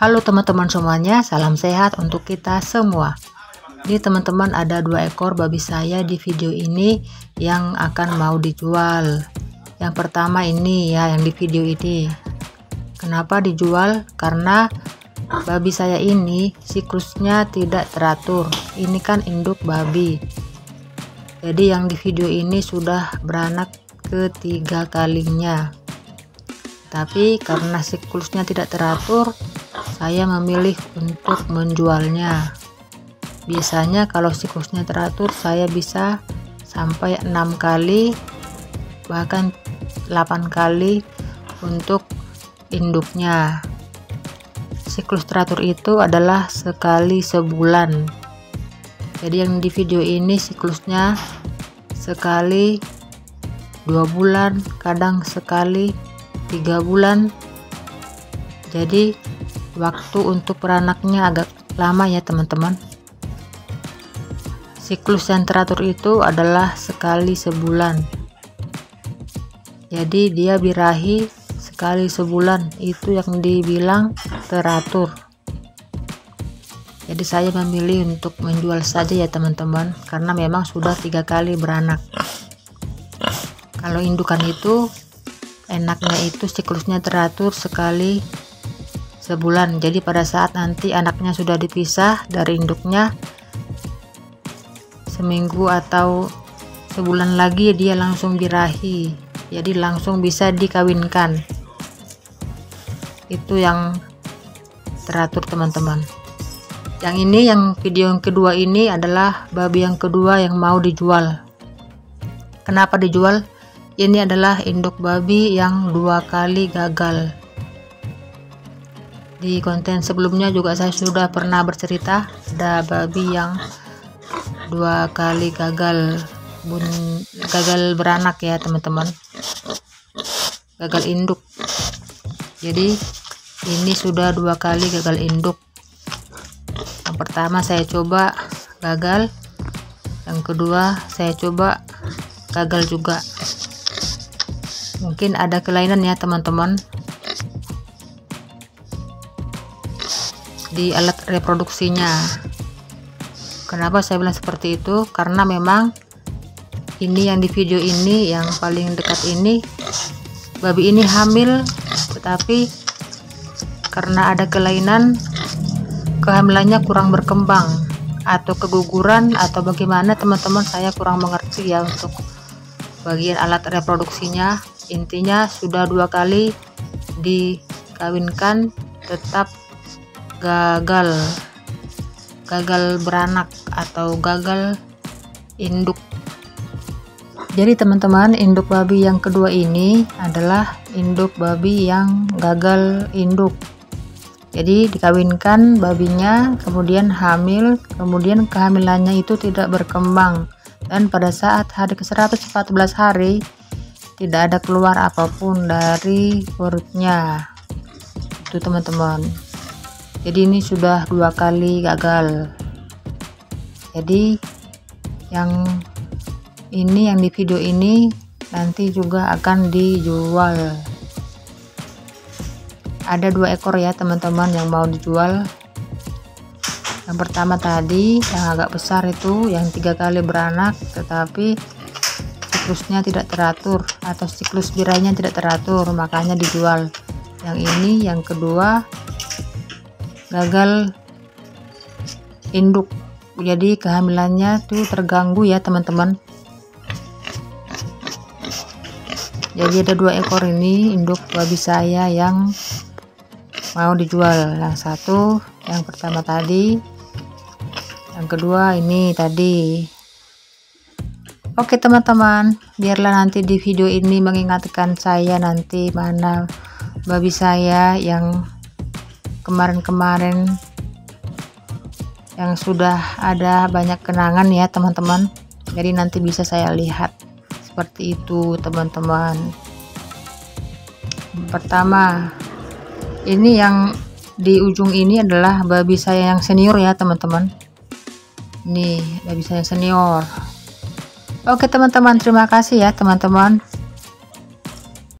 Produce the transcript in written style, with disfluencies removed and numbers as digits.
Halo teman-teman semuanya, salam sehat untuk kita semua. Ini teman-teman, ada 2 ekor babi saya di video ini yang akan mau dijual. Yang pertama ini ya, yang di video ini. Kenapa dijual? Karena babi saya ini siklusnya tidak teratur. Ini kan induk babi. Jadi yang di video ini sudah beranak ketiga kalinya. Tapi karena siklusnya tidak teratur, saya memilih untuk menjualnya. Biasanya kalau siklusnya teratur saya bisa sampai 6 kali bahkan 8 kali untuk induknya. Siklus teratur itu adalah sekali sebulan. Jadi yang di video ini siklusnya sekali 2 bulan, kadang sekali 3 bulan. Jadi waktu untuk beranaknya agak lama ya teman-teman. Siklus yang teratur itu adalah sekali sebulan. Jadi dia birahi sekali sebulan, itu yang dibilang teratur. Jadi saya memilih untuk menjual saja ya teman-teman, karena memang sudah 3 kali beranak. Kalau indukan itu enaknya itu siklusnya teratur sekali sebulan. Jadi pada saat nanti anaknya sudah dipisah dari induknya, seminggu atau sebulan lagi dia langsung birahi, jadi langsung bisa dikawinkan. Itu yang teratur teman-teman. Yang ini, yang video yang kedua ini adalah babi yang kedua yang mau dijual. Kenapa dijual? Ini adalah induk babi yang 2 kali gagal. Di konten sebelumnya juga saya sudah pernah bercerita, ada babi yang 2 kali gagal beranak ya teman-teman, gagal induk. Jadi ini sudah 2 kali gagal induk. Yang pertama saya coba gagal, yang kedua saya coba gagal juga. Mungkin ada kelainan ya teman-teman di alat reproduksinya. Kenapa saya bilang seperti itu? Karena memang ini yang di video ini yang paling dekat ini, babi ini hamil, tetapi karena ada kelainan, kehamilannya kurang berkembang atau keguguran atau bagaimana teman-teman, saya kurang mengerti ya untuk bagian alat reproduksinya. Intinya sudah 2 kali dikawinkan tetap gagal beranak atau gagal induk. Jadi teman-teman, induk babi yang kedua ini adalah induk babi yang gagal induk. Jadi dikawinkan babinya, kemudian hamil, kemudian kehamilannya itu tidak berkembang, dan pada saat hari ke-114 hari tidak ada keluar apapun dari perutnya. Itu teman-teman. Jadi ini sudah 2 kali gagal. Jadi yang ini, yang di video ini nanti juga akan dijual. Ada 2 ekor ya teman-teman yang mau dijual. Yang pertama tadi yang agak besar itu, yang 3 kali beranak tetapi siklusnya tidak teratur atau siklus birainya tidak teratur, makanya dijual. Yang ini yang kedua gagal induk, jadi kehamilannya tuh terganggu ya teman-teman. Jadi ada 2 ekor ini induk babi saya yang mau dijual. Yang satu, yang pertama tadi, yang kedua ini tadi. Oke teman-teman, biarlah nanti di video ini mengingatkan saya nanti mana babi saya yang kemarin-kemarin yang sudah ada banyak kenangan ya teman-teman. Jadi nanti bisa saya lihat seperti itu teman-teman. Pertama, ini yang di ujung ini adalah babi saya yang senior ya teman-teman. Ini babi saya senior. Oke teman-teman, terima kasih ya teman-teman.